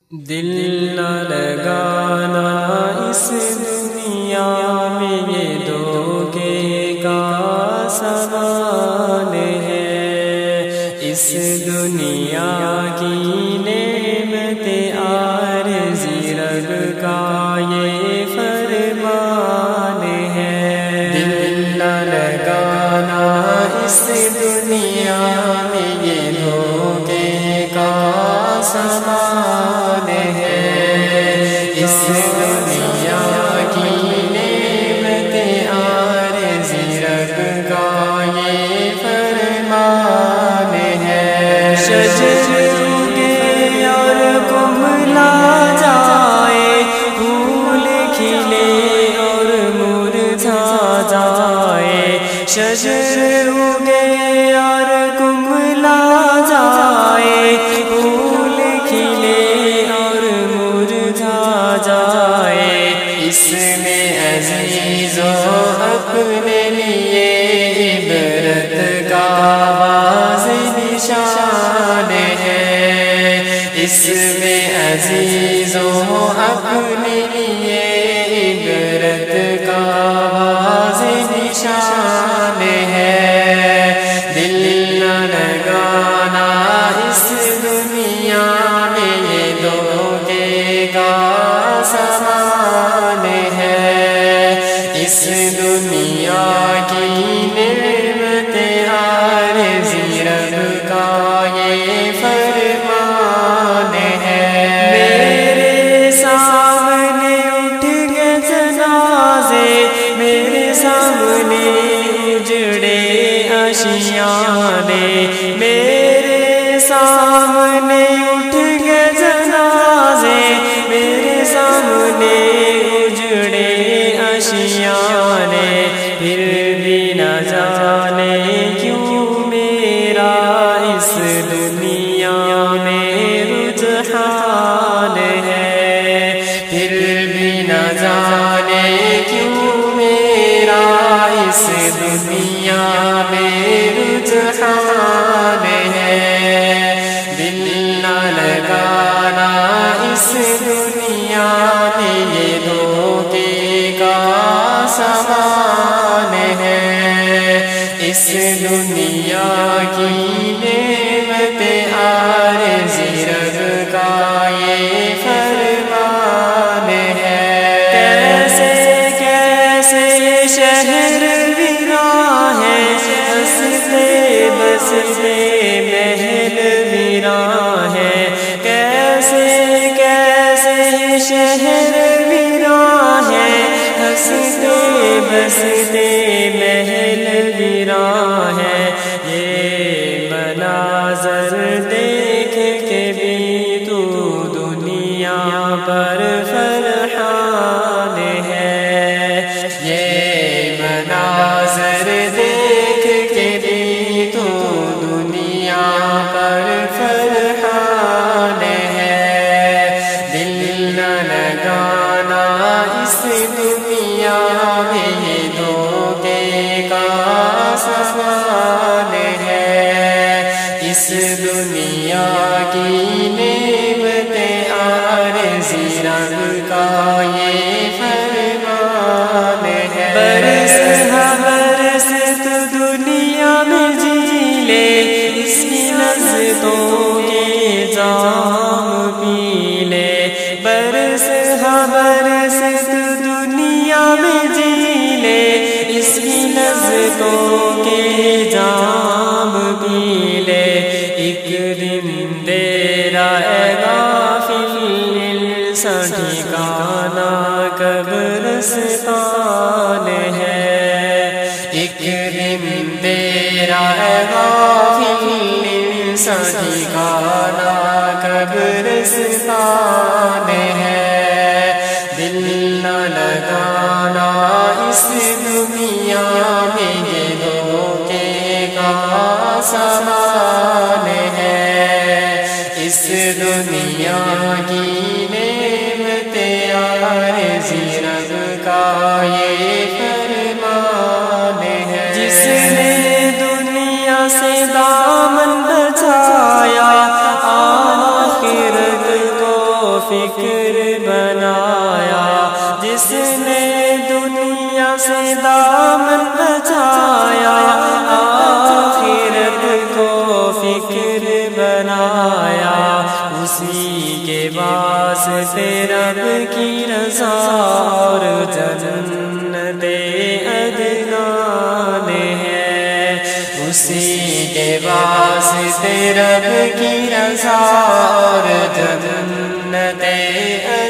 دل نہ لگانا اس دنیا میں، یہ دھوکے کا سامان ہے۔ اس دنیا کی نعمت عارضی رب کا یہ فرمان ہے۔ دل نہ لگانا اس دنیا میں، یہ دھوکے کا سامان ہے۔ اس دنیا کی نعمت عارضی رب کا یہ فرمان ہے۔ شجر اگے اور کملا جائے، پھول کھلے اور مرجھا جائے۔ شجر اگے اور کملا جائے، پھول کھلے اور مرجھا جائے۔ اس میں عزیزوں اپنے لیے عبرت کا واضح نشان ہے۔ اس میں عزیزوں اپنے لیے عبرت کا واضح نشان ہے۔ دل نہ لگانا اس دنیا میں، یہ دھوکے کا سامان ہے۔ اس دنیا کی نعمت عارضی رب کا یہ فرمان ہے۔ میرے سامنے اٹھ گئے جنازے، میرے سامنے اجڑے آشیانے۔ میرے سامنے اٹھ گئے جنازے، میرے سامنے اجڑے آشیانے۔ پھر بھی نہ جانے کیوں میرا اس دنیا میں رجحان ہے۔ پھر بھی نہ جانے کیوں میرا اس دنیا میں رجحان ہے۔ دل نہ لگانا اس دنیا میں، یہ دھوکے کا سامان ہے۔ اس دنیا کی نعمت عارضی رب کا یہ فرمان ہے۔ کیسے کیسے شہر ویراں ہے، ہنستے بستے محل ویراں ہے۔ کیسے کیسے شہر ویراں ہے، ہنستے بستے محل ویراں ہے۔ یہ مناظر دیکھ کے بھی تو دنیا پر فرحان ہے۔ یہ مناظر دیکھ کے بھی تو دنیا پر فرحان ہے۔ دل نہ لگانا اس دنیا میں، یہ دھوکے کا سامان ہے۔ اس دنیا کی نعمت عارضی رب کا یہ فرمان ہے۔ برس ہاں برس تو دنیا میں جی لے، اس کی لذتوں کے جام پی لے۔ برس ہاں برس تو دنیا میں جی لے، اس کی لذتوں کے جام پی لے۔ ایک دن تیرا اے غافل انسان ٹھکانہ قبرستان ہے۔ ایک دن تیرا اے غافل انسان ٹھکانہ قبرستان ہے۔ دل نہ لگانا اس دنیا میں، یہ دھوکے کا سامان ہے۔ اس دنیا کی نعمت عارضی رب کا یہ فرمان ہے۔ جس نے دنیا سے دامن بچایا، آخرت کو فکر بنایا، جس نے دنیا سے دامن بچایا، آخرت کو فکر بنایا، اسی کے واسطے رب کی رضا اور جنت ادنا میں ہے، اسی کے واسطے رب کی رضا اور جنت